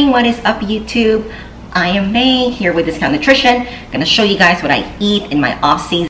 what is up YouTube? I am May here with Discount Nutrition. I'm gonna show you guys what I eat in my off season.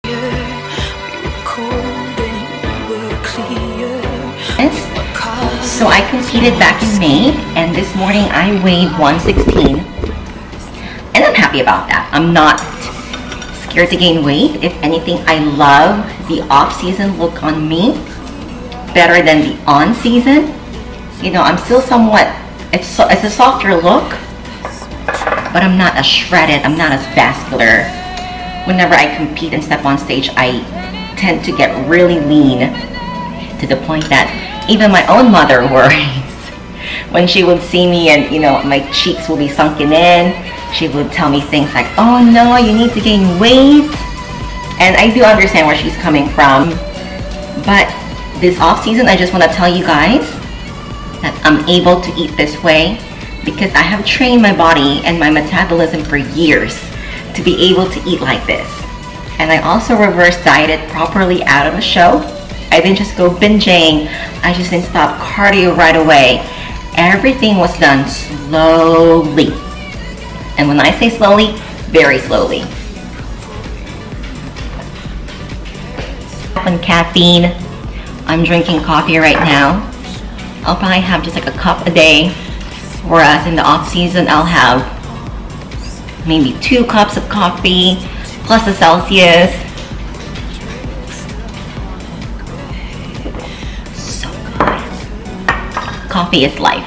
So I competed back in May, and this morning I weighed 116, and I'm happy about that. I'm not scared to gain weight. If anything, I love the off-season look on me better than the on-season. You know, I'm still somewhat, it's a softer look, but I'm not as shredded, I'm not as vascular. Whenever I compete and step on stage, I tend to get really lean to the point that even my own mother worries. When she would see me and, you know, my cheeks will be sunken in, she would tell me things like, oh no, you need to gain weight. And I do understand where she's coming from. But this off season, I just want to tell you guys that I'm able to eat this way because I have trained my body and my metabolism for years to be able to eat like this. And I also reverse dieted properly out of a show. I didn't just go binging, I just didn't stop cardio right away. Everything was done slowly. And when I say slowly, very slowly. On caffeine, I'm drinking coffee right now. I'll probably have just like a cup a day, whereas in the off season, I'll have maybe 2 cups of coffee plus a Celsius. Coffee is life.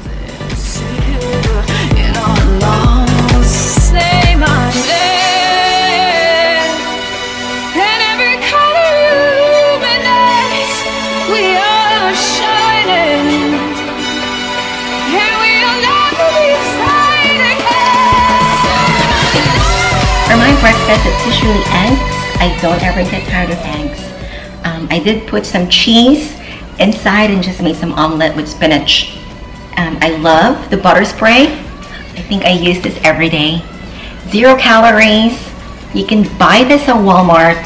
For my breakfast, it's usually eggs. I don't ever get tired of eggs. I did put some cheese inside and just made some omelet with spinach. I love the butter spray. I think I use this every day. 0 calories. You can buy this at Walmart.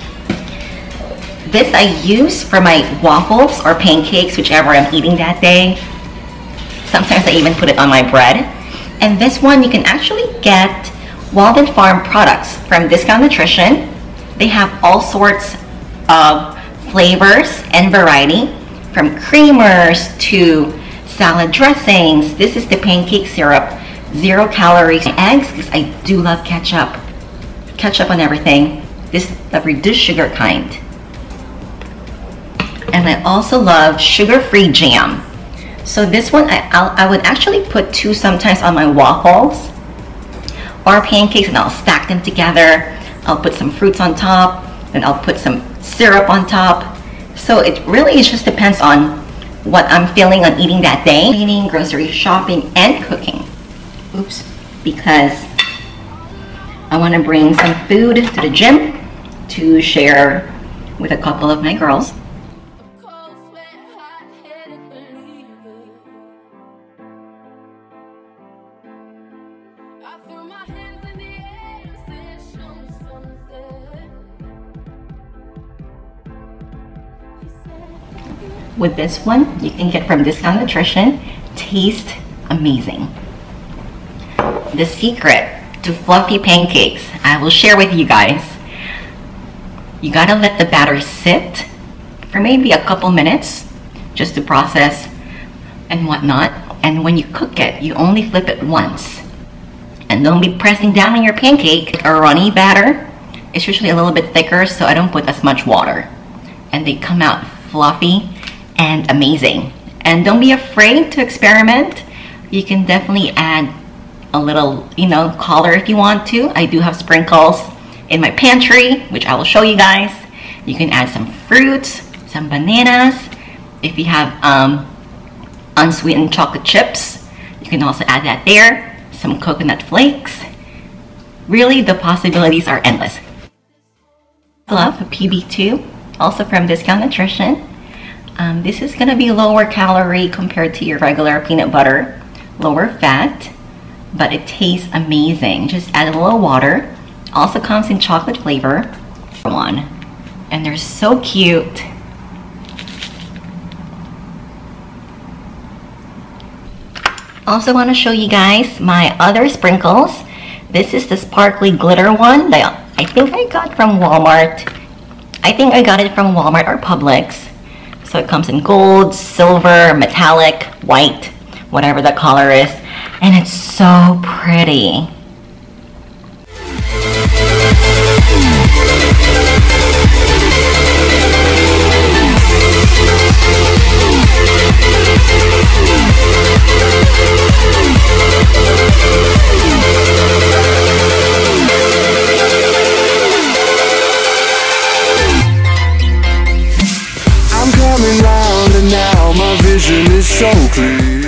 This I use for my waffles or pancakes, whichever I'm eating that day. Sometimes I even put it on my bread. And this one you can actually get Walden Farm products from Discount Nutrition. They have all sorts of flavors and variety, from creamers to salad dressings. This is the pancake syrup, 0 calories. Eggs, because I do love ketchup on everything. This is the reduced sugar kind. And I also love sugar-free jam. So this one, I would actually put 2 sometimes on my waffles or pancakes, and I'll stack them together. I'll put some fruits on top, and I'll put some syrup on top. So it really just depends on what I'm feeling on eating that day. Cleaning, grocery shopping, and cooking. Oops, because I want to bring some food to the gym to share with a couple of my girls. With this one, you can get from Discount Nutrition. Tastes amazing. The secret to fluffy pancakes, I will share with you guys. You gotta let the batter sit for maybe a couple minutes just to process and whatnot. And when you cook it, you only flip it once. And don't be pressing down on your pancake. A runny batter is usually a little bit thicker, so I don't put as much water. And they come out fluffy and amazing. And don't be afraid to experiment. You can definitely add a little, you know, color if you want to. I do have sprinkles in my pantry, which I will show you guys. You can add some fruits, some bananas. If you have unsweetened chocolate chips, you can also add that there. Some coconut flakes. Really, the possibilities are endless. I love a PB2, also from Discount Nutrition. This is gonna be lower calorie compared to your regular peanut butter, lower fat, but it tastes amazing. Just add a little water. Also comes in chocolate flavor. One, and they're so cute. Also want to show you guys my other sprinkles. This is the sparkly glitter one that I think I got from Walmart. I think I got it from Walmart or Publix. So it comes in gold, silver, metallic, white, whatever the color is. And it's so pretty. I'm coming round and now my vision is so clear.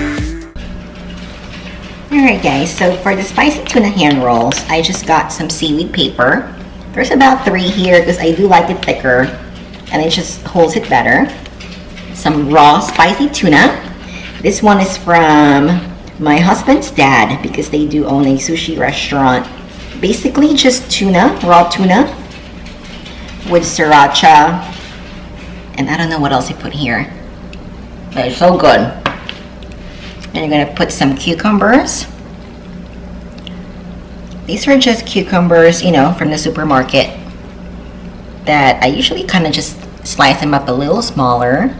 Alright guys, so for the spicy tuna hand rolls, I just got some seaweed paper. There's about 3 here because I do like it thicker and it just holds it better. Some raw spicy tuna. This one is from my husband's dad because they do own a sushi restaurant. Basically just tuna, raw tuna with sriracha. And I don't know what else he put here. But it's so good. And you're gonna put some cucumbers. These are just cucumbers, you know, from the supermarket that I usually kind of just slice them up a little smaller.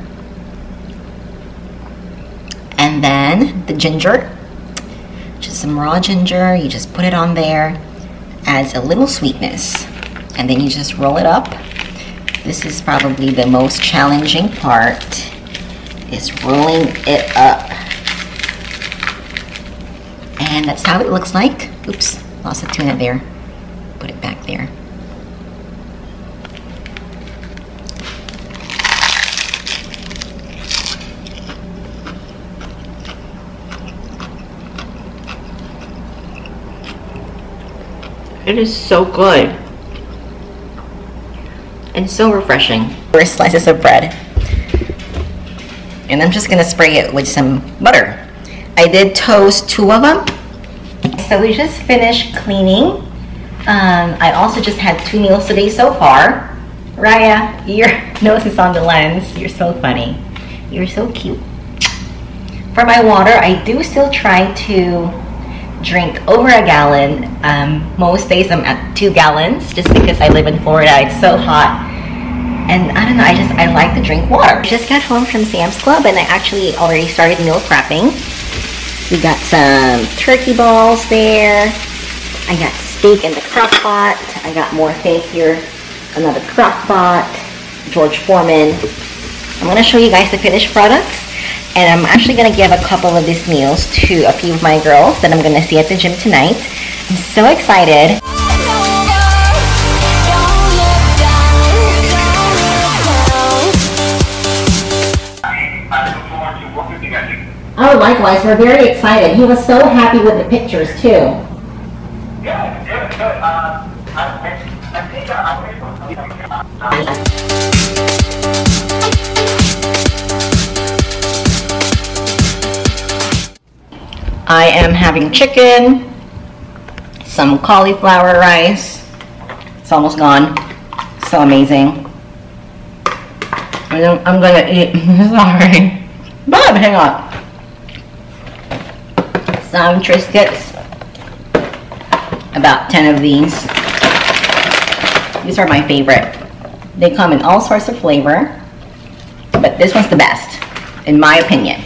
And then the ginger, just some raw ginger, you just put it on there, adds a little sweetness. And then you just roll it up. This is probably the most challenging part, is rolling it up. And that's how it looks like. Oops, lost the tuna there. Put it back there. It is so good. And so refreshing. 4 slices of bread. And I'm just gonna spray it with some butter. I did toast 2 of them. So we just finished cleaning. I also just had 2 meals today so far. Raya, your nose is on the lens. You're so funny. You're so cute. For my water, I do still try to drink over a gallon. Most days I'm at 2 gallons just because I live in Florida. It's so hot. And I don't know, I like to drink water. I just got home from Sam's Club and I actually already started meal prepping. We got some turkey balls there. I got steak in the crock pot. I got more steak here. Another crock pot. George Foreman. I'm gonna show you guys the finished products. And I'm actually gonna give a couple of these meals to a few of my girls that I'm gonna see at the gym tonight. I'm so excited. Oh, likewise, we're very excited. He was so happy with the pictures too. Yeah, good. I think I am having chicken, some cauliflower rice. It's almost gone. So amazing. I'm gonna eat. Sorry. Bob, hang on. Some Triscuits. About 10 of these. These are my favorite. They come in all sorts of flavor, but this one's the best, in my opinion.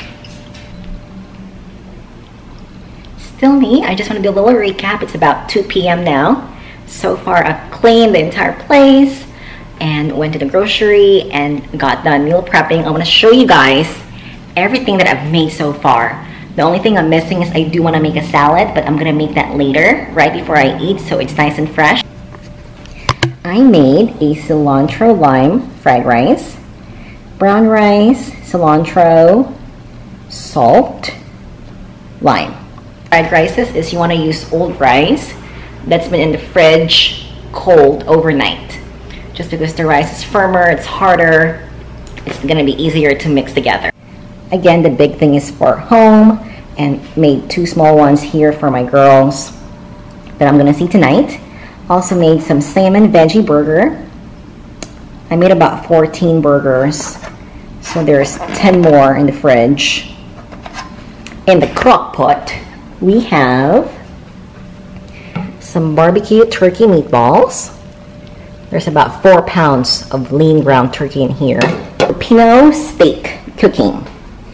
Still me, I just want to do a little recap. It's about 2 p.m. now. So far I've cleaned the entire place and went to the grocery and got done meal prepping. I want to show you guys everything that I've made so far. The only thing I'm missing is I do want to make a salad, but I'm going to make that later, right before I eat, so it's nice and fresh. I made a cilantro lime fried rice, brown rice, cilantro, salt, lime. Fried rices is you want to use old rice that's been in the fridge cold overnight. Just because the rice is firmer, it's harder, it's going to be easier to mix together. Again, the big thing is for home, and made 2 small ones here for my girls that I'm gonna see tonight. Also made some salmon veggie burger. I made about 14 burgers, so there's 10 more in the fridge. In the crock pot, we have some barbecue turkey meatballs. There's about 4 pounds of lean ground turkey in here. Filipino steak cooking.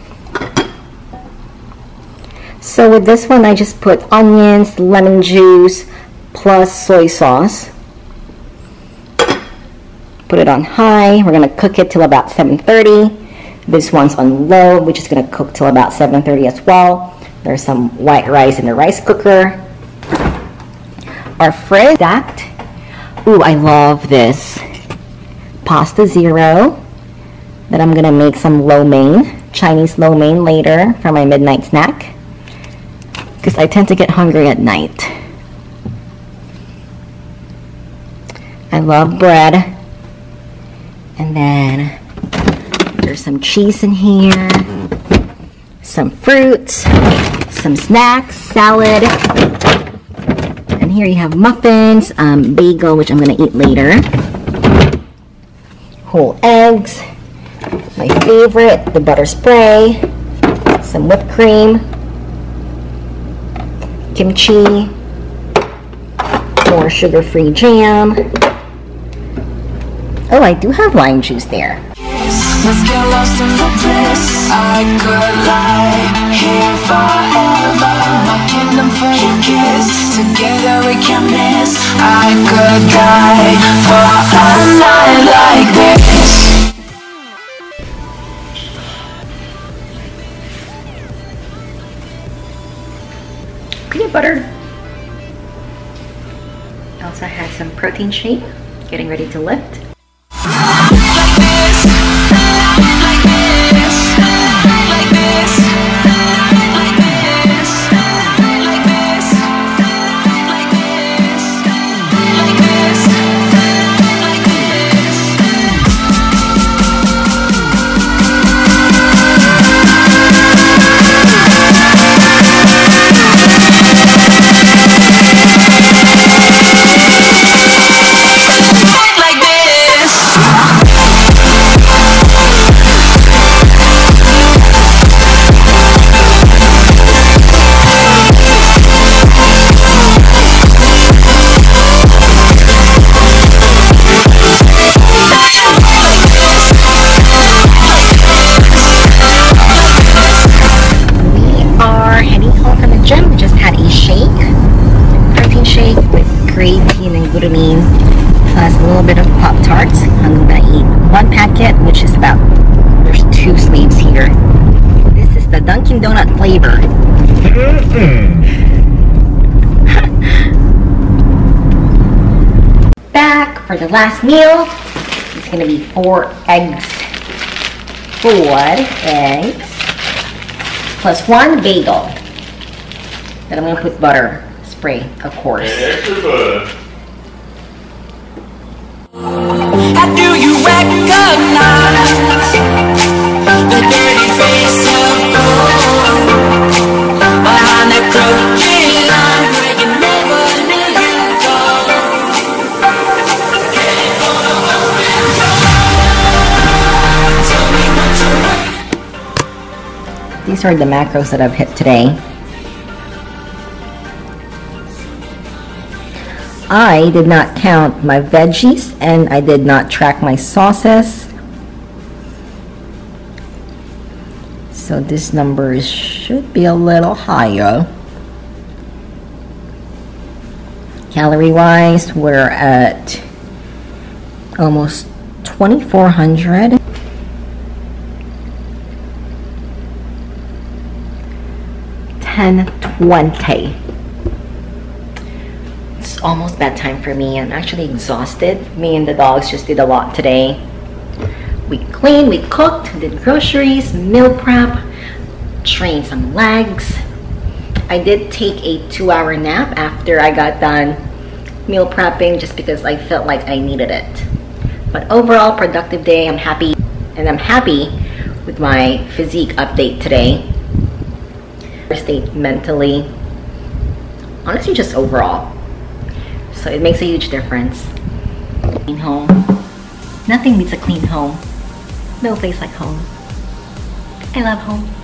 So with this one, I just put onions, lemon juice, plus soy sauce. Put it on high. We're gonna cook it till about 7:30. This one's on low, which is gonna cook till about 7:30 as well. There's some white rice in the rice cooker. Our fridge stacked. Ooh, I love this pasta zero that I'm gonna make some lo mein, Chinese lo mein later for my midnight snack, because I tend to get hungry at night. I love bread. And then there's some cheese in here, some fruits, some snacks, salad. And here you have muffins, bagel, which I'm gonna eat later. Whole eggs, my favorite, the butter spray, some whipped cream, kimchi, more sugar-free jam. Oh, I do have lime juice there. Let's get lost in the bliss. I could lie here forever, my kingdom for your kiss. Together we can miss. I could die for a night like this. Peanut butter. I also had some protein shake, getting ready to lift. Glutamine plus a little bit of Pop-Tarts. I'm gonna eat 1 packet, which is about, there's 2 sleeves here. This is the Dunkin' Donut flavor. Back for the last meal. It's gonna be 4 eggs. 4 eggs plus 1 bagel. Then I'm gonna put butter spray, of course. How do you recognize the dirty face of gold behind the crooked line where you never knew you'd go? Tell me what you're. These are the macros that I've hit today. I did not count my veggies and I did not track my sauces. So this number should be a little higher. Calorie wise, we're at almost 2,400. $10.20. It's almost bedtime for me. I'm actually exhausted. Me and the dogs just did a lot today. We cleaned, we cooked, did groceries, meal prep, trained some legs. I did take a 2-hour nap after I got done meal prepping just because I felt like I needed it. But overall, productive day. I'm happy, and I'm happy with my physique update today. State mentally, honestly, just overall. So it makes a huge difference. Clean home. Nothing beats a clean home. No place like home. I love home.